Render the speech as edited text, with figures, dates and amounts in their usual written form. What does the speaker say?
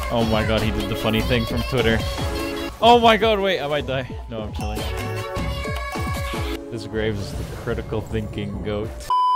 Oh my god, he did the funny thing from Twitter. Oh my god, wait, I might die. No, I'm chilling. This Graves is the critical thinking goat.